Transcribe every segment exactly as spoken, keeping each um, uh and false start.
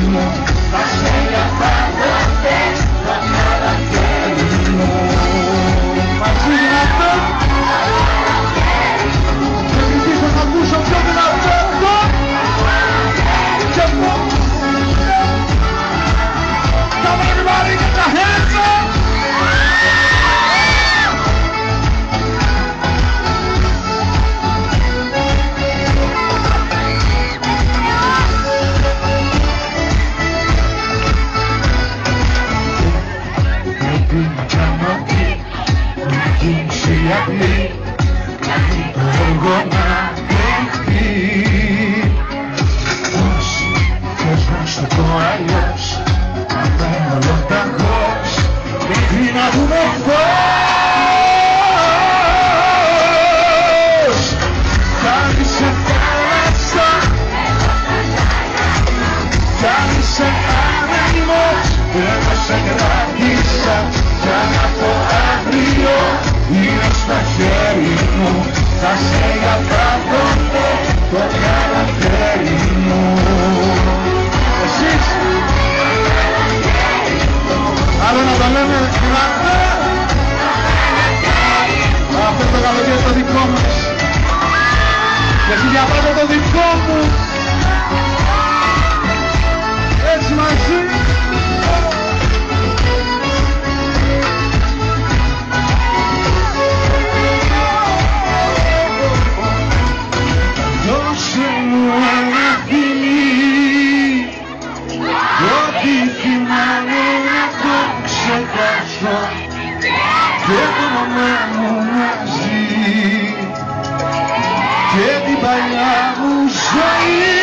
μου, θα σε για πάντα θες το καλοκαίρι μου. Μαζί δυνατό και ζητήσω να ακούσω πιο δυνατό και πω come everybody get the hands up. Γιατί το έργο να δεχτεί πώς θες να σου το αλλιώς να παίρνω ολοταχώς μέχρι να δούμε φως. Κι είσαι θάλασσα κι είσαι άνεμος εγώ σε κράτησα κι αν από αύριο είναι στα χέρι μου θα σε για πάντοτε το καλοκαίρι μου. Εσείς άλλο να το λέμε δυνατά αυτό το καλοκαίρι το δικό μας και εσύ για πάντα το δικό μου έτσι μαζί. Δώσε μου ένα φιλί ό,τι θυμάμαι να το ξεχάσω και το όνομά μου μαζί και την παλιά μου ζωή.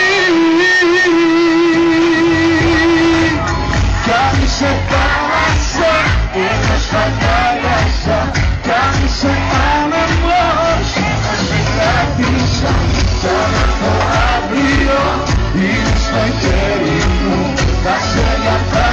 Κι αν είσαι θάλασσα εγώ στα θάλασσα κι αν είσαι άνεμος θα σε κράτησα κι αν το αύριο είναι στο χέρι μου θα σε για